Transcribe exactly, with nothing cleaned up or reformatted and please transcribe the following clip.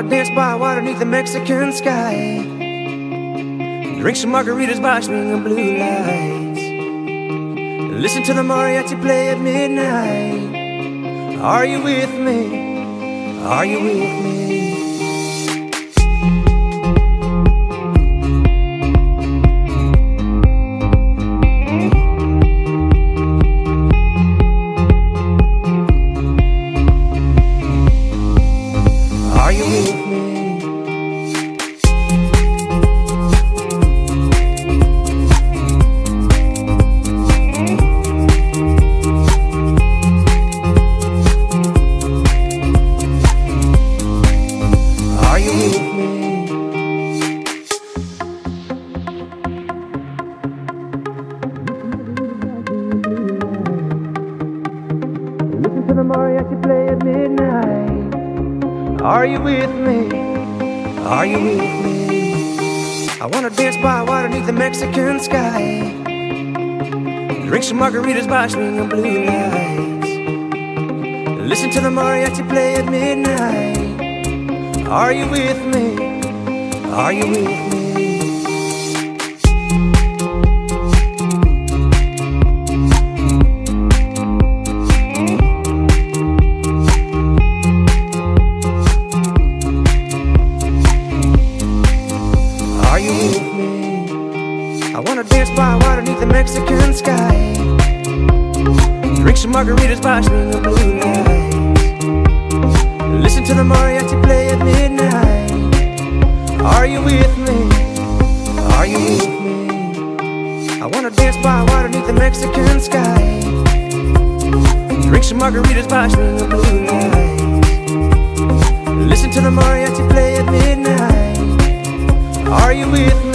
wanna dance by water beneath the Mexican sky, drink some margaritas by swinging blue lights, listen to the mariachi play at midnight. Are you with me? Are you with me? Are you with me? Are you with me? Listen to the mariachi play at midnight. Are you with me? Are you with me? I wanna dance by water beneath the Mexican sky, drink some margaritas by swinging blue lights, listen to the mariachi play at midnight. Are you with me? Are you with me? Are you with me? I wanna dance by water beneath the Mexican sky, drink some margaritas by swinging blue lights, listen to the mariachi play at midnight. Are you with me? Are you with me? I wanna dance by water beneath the Mexican sky, drink some margaritas by swinging blue lights, listen to the mariachi play at midnight. Are you with me?